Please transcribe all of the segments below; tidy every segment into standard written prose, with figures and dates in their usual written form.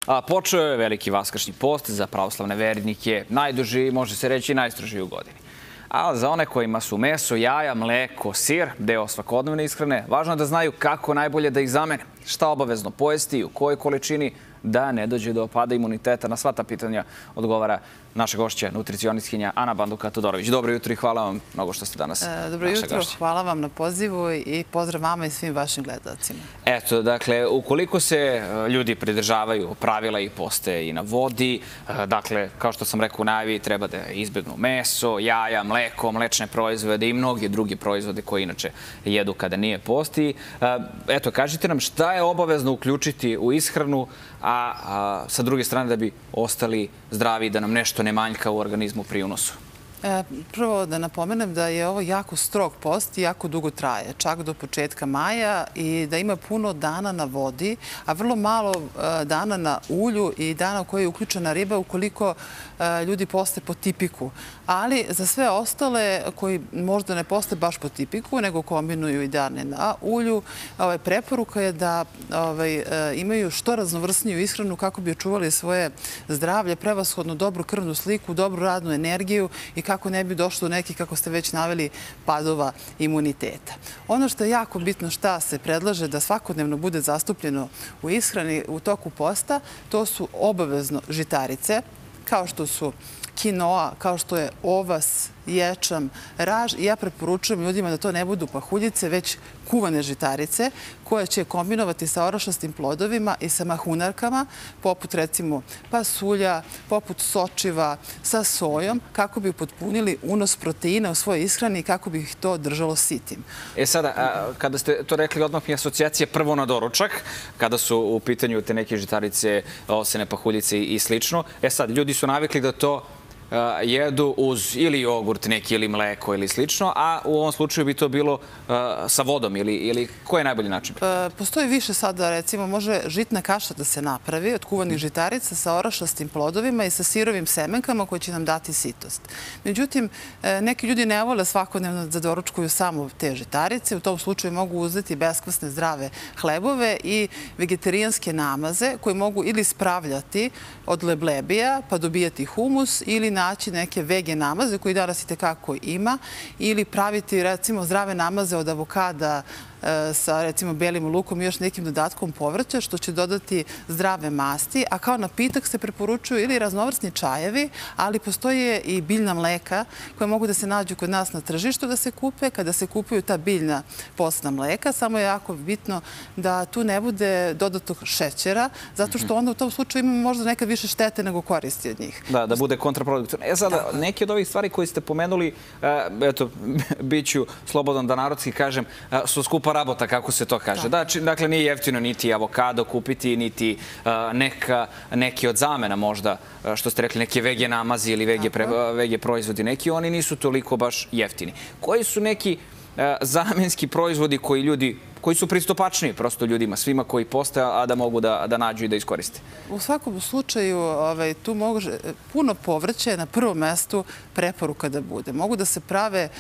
Počeo je veliki vaskršnji post za pravoslavne vernike, najduži, može se reći, najstrožiji u godini. A za one kojima su meso, jaja, mleko, sir, deo svakodnevne ishrane, važno je da znaju kako najbolje da ih zamene, šta obavezno pojesti i u kojoj količini, da ne dođe do pada imuniteta. Na sva ta pitanja odgovara naša gošća, nutricionistkinja Ana Banduka-Todorović. Dobro jutro i hvala vam mnogo što ste danas naša gošća. Dobro jutro, hvala vam na pozivu i pozdrav vama i svim vašim gledalcima. Eto, dakle, ukoliko se ljudi pridržavaju pravila i poste i na vodi, dakle, kao što sam rekao u najavi, treba da izbjegnu meso, jaja, mleko, mlečne proizvode i mnogi drugi proizvode koji inače jedu kada nije posti. Eto, kažite nam šta je obavezno uključiti u ishranu, a sa druge strane da bi ostali zdravi i da nam nešto ne manjka u organizmu pri unosu. Prvo da napomenem da je ovo jako strog post i jako dugo traje, čak do početka maja, i da ima puno dana na vodi, a vrlo malo dana na ulju i dana u kojoj je uključena riba ukoliko ljudi poste po tipiku. Ali za sve ostale koji možda ne poste baš po tipiku, nego kombinuju i dane na ulju, preporuka je da imaju što raznovrsniju ishranu kako bi očuvali svoje zdravlje, prevashodno dobru krvnu sliku, dobru radnu energiju i kako ne bi došlo do nekih, kako ste već naveli, padova imuniteta. Ono što je jako bitno šta se predlaže da svakodnevno bude zastupljeno u ishrani u toku posta, to su obavezno žitarice, kao što su kinoa, kao što je ovas, ječam, raž. I ja preporučujem ljudima da to ne budu pahuljice, već kuvane žitarice koje će kombinovati sa orašastim plodovima i sa mahunarkama, poput recimo pasulja, poput sočiva, sa sojom, kako bi upotpunili unos proteina u svojoj ishrani i kako bi ih to držalo sitim. Sada, kada ste to rekli, odmah mi je asocijacija prvo na doručak, kada su u pitanju te neke žitarice, osene, pahuljice i slično. Sad, ljudi su navikli da to jedu uz ili jogurt neki ili mleko ili slično, a u ovom slučaju bi to bilo sa vodom ili koji je najbolji način? Postoji više sada, recimo, može žitna kaša da se napravi od kuvanih žitarica sa orašastim plodovima i sa sirovim semenkama koji će nam dati sitost. Međutim, neki ljudi ne vole svakodnevno da doručkuju samo te žitarice. U tom slučaju mogu uzeti beskvasne zdrave hlebove i vegetarijanske namaze koje mogu ili spravljati od leblebija pa dobijati humus ili naći neke vege namaze koji danas i tekako ima, ili praviti recimo zdrave namaze od avokada sa recimo belim lukom i još nekim dodatkom povrća, što će dodati zdrave masti, a kao napitak se preporučuju ili raznovrsni čajevi, ali postoje i biljna mleka koje mogu da se nađu kod nas na tržištu da se kupe. Kada se kupuju ta biljna postna mleka, samo je jako bitno da tu ne bude dodatog šećera, zato što onda u tom slučaju imamo možda nekad više štete nego koristi od njih. Da bude kontraproduktivno. Sada, neke od ovih stvari koje ste pomenuli, eto, bit ću slobodan da narodski kažem, su skupa rabota, kako se to kaže. Dakle, nije jeftino niti avokado kupiti, niti neki od zamena možda, što ste rekli, neke vege namazi ili vege proizvodi neki, oni nisu toliko baš jeftini. Koji su neki zamenski proizvodi koji su pristupačniji prosto ljudima, svima koji poste, a da mogu da nađu i da iskoriste? U svakom slučaju, tu može puno povrće na prvom mestu preporuka da bude. Mogu da se prave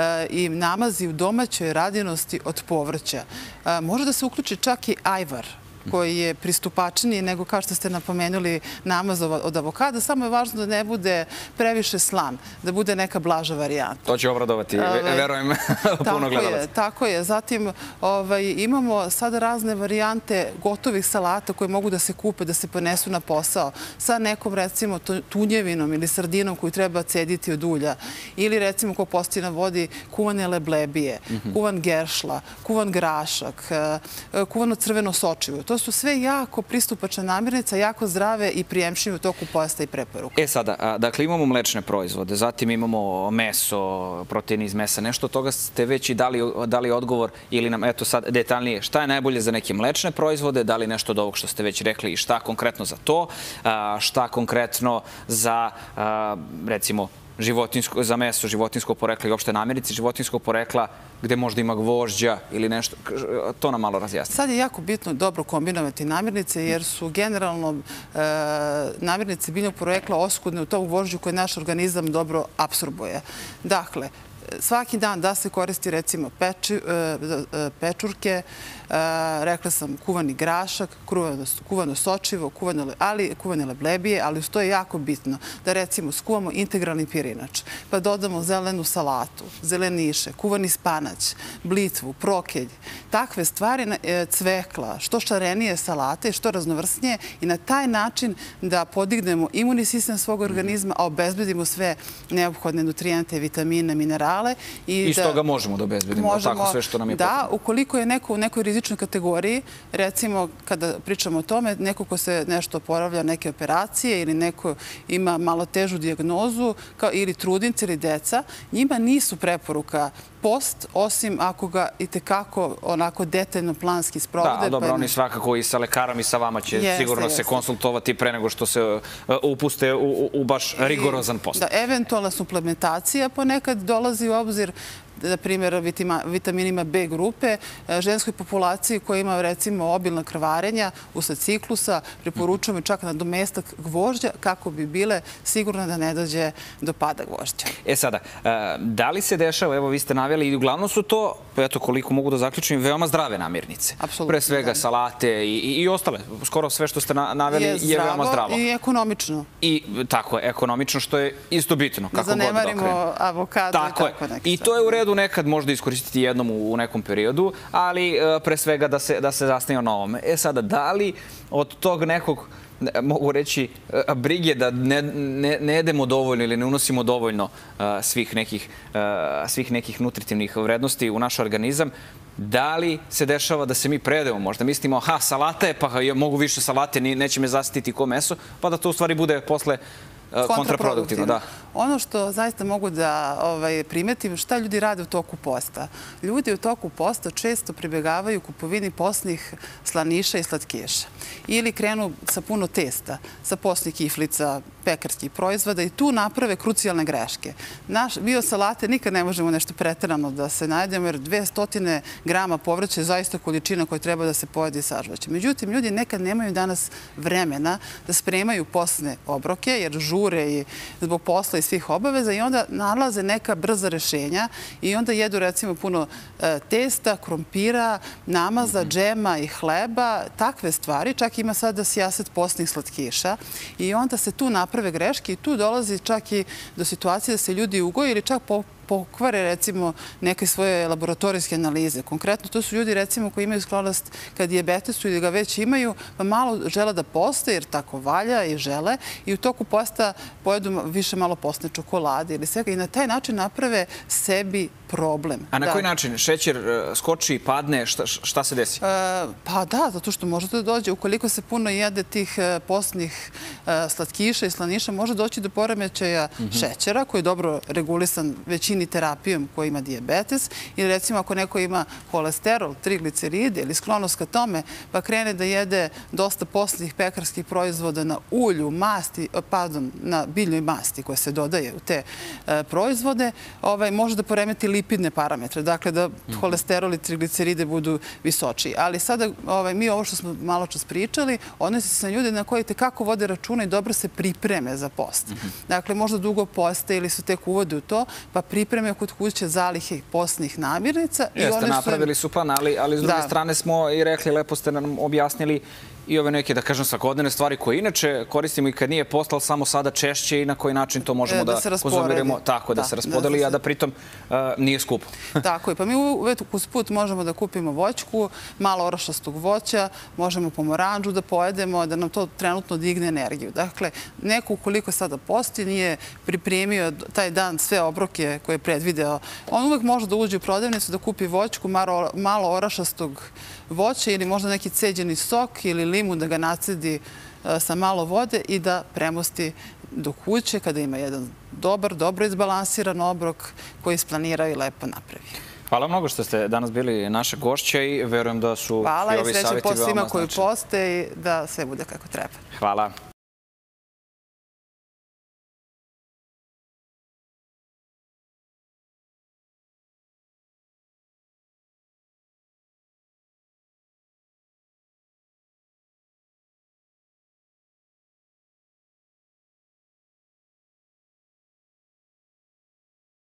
i namazi u domaćoj radinosti od povrća. Može da se uključi čak i ajvar, koji je pristupačniji nego, kao što ste napomenuli, namaz od avokada. Samo je važno da ne bude previše slan, da bude neka blaža varijanta. To će obradovati, verujem, puno gledalaca. Tako je. Zatim imamo sada razne varijante gotovih salata koje mogu da se kupe, da se ponesu na posao sa nekom, recimo, tunjevinom ili sardinom koju treba cediti od ulja. Ili, recimo, ko posti na vodi, kuvane leblebije, kuvan geršla, kuvan grašak, kuvano crveno sočivo. To su sve jako pristupačne namirnice, jako zdrave i prijemčive u toku posta i preporuka. Sada, dakle, imamo mlečne proizvode, zatim imamo meso, proteini iz mesa, nešto od toga ste već i dali odgovor ili nam, eto sad, detaljnije, šta je najbolje za neke mlečne proizvode, da li nešto od ovog što ste već rekli i šta konkretno za to, šta konkretno za, recimo, za meso životinjskog porekla i opšte namirnice životinjskog porekla, gde možda ima gvožđa ili nešto, to nam malo razjasni. Sad je jako bitno dobro kombinovati namirnice, jer su generalno namirnice biljnog porekla oskudne u tom gvožđu koje naš organizam dobro apsorbuje. Dakle, svaki dan da se koristi recimo pečurke, rekla sam kuvani grašak, kuvano sočivo, kuvane leblebije, ali uz to je jako bitno da recimo skuvamo integralni pirinač, pa dodamo zelenu salatu, zeleniše, kuvani spanać, blitvu, prokelj, takve stvari, cvekla, što šarenije salate, što raznovrsnije i na taj način da podignemo imuni sistem svog organizma, a obezbedimo sve neophodne nutrijente, vitamine, minerale. I iz toga možemo da obezbedimo tako sve što nam je potrebno. Da, ukoliko je neko u nekoj rizičnoj kategoriji, recimo kada pričamo o tome, neko ko se nešto oporavlja, neke operacije ili neko ima malo težu dijagnozu ili trudnice ili deca, njima nisu preporuka post, osim ako ga itekako onako detaljno planski sprovode. Da, dobro, oni svakako i sa lekarom i sa vama će sigurno se konsultovati pre nego što se upuste u baš rigorozan post. Da, eventualna suplementacija ponekad dolazi u obzir, na primjer, vitaminima B grupe, ženskoj populaciji koja ima, recimo, obilna krvarenja usled ciklusa, preporučujemo čak nadomestak gvožđa kako bi bile sigurne da ne dođe do pada gvožđa. Sada, da li se dešava, evo vi ste naveli, i uglavnom su to, eto koliko mogu da zaključim, veoma zdrave namirnice. Apsolutno. Pre svega salate i ostale, skoro sve što ste naveli je veoma zdravo. I ekonomično. I tako je, ekonomično, što je isto bitno, kako god da okrenemo. Ne zanemarimo avokado i tako neke stvari. I to je u redu nekad možda iskoristiti jednom u nekom periodu, ali pre svega da se zasnije na ovome. Sada, da li od tog nekog, mogu reći, brige da ne jedemo dovoljno ili ne unosimo dovoljno svih nekih nutritivnih vrednosti u naš organizam, da li se dešava da se mi predemo? Možda mislimo, aha, salata je, pa mogu više salate, neće me zasititi ko meso, pa da to u stvari bude posle kontraproduktivno, da. Ono što zaista mogu da primetim, šta ljudi rade u toku posta. Ljudi u toku posta često pribegavaju kupovini postnih slaniša i slatkiša. Ili krenu sa puno testa, sa postnih kiflica, pekarskih proizvoda i tu naprave krucijalne greške. Mi od salate nikad ne možemo nešto preterano da se najedemo, jer 200 grama povrća je zaista količina koja treba da se pojede i sažvaće. Međutim, ljudi nekad nemaju danas vremena da spremaju postne obroke, jer žure i zbog posla i svih obaveza i onda nalaze neka brza rešenja i onda jedu recimo puno testa, krompira, namaza, džema i hleba, takve stvari. Čak ima sada sijaset postnih slatkiša i onda se tu naprave greške i tu dolazi čak i do situacije da se ljudi ugoje ili čak pokvare recimo neke svoje laboratorijske analize. Konkretno, to su ljudi recimo koji imaju sklonost ka dijabetesu ili ga već imaju, pa malo žele da poste jer tako valja i žele i u toku posta pojedu više malo postne čokolade ili svega i na taj način naprave sebi problem. A na koji način? Šećer skoči, padne, šta se desi? Pa da, zato što može da dođe. Ukoliko se puno jede tih postnih slatkiša i slaniša, može doći do poremećaja šećera koji je dobro regulisan većini terapijom koji ima dijabetes ili recimo ako neko ima holesterol, trigliceride ili sklonost ka tome pa krene da jede dosta postnih pekarskih proizvoda na ulju, masti, pardon, na biljnoj masti koja se dodaje u te proizvode, može da poremeti lipidne parametre, dakle da holesterol i trigliceride budu visočiji. Ali sada mi ovo što smo malo čas pričali, odnosi se na ljude na koji tekako vode računa i dobro se pripreme za post. Dakle, možda dugo poste ili su tek uvode u to, pa pripreme kod kuće zalihe postnih namirnica. Jeste, napravili su plan, ali s druge strane smo i rekli, lepo ste nam objasnili i ove neke, da kažem, svakodnevne stvari koje inače koristimo i kad nije post, ali samo sada češće i na koji način to možemo da konzumiramo. Tako, da se raspodeli, a da pritom nije skupo. Tako je, pa mi uvek uz put možemo da kupimo voćku, malo orašastog voća, možemo pomoranđu da pojedemo, da nam to trenutno digne energiju. Dakle, neko ukoliko sada posti, nije pripremio taj dan sve obroke koje je predvideo, on uvek može da uđe u prodavnicu, da kupi voćku, malo orašastog voća ili možda neki ceđeni sok ili limun da ga nacedi sa malo vode i da premosti do kuće kada ima jedan dobro izbalansiran obrok koji isplanirao i lepo napravi. Hvala mnogo što ste danas bili naša gošća i verujem da su i ovi savjeti veoma značajni. Hvala i srećan post svima koji poste i da sve bude kako treba. Hvala.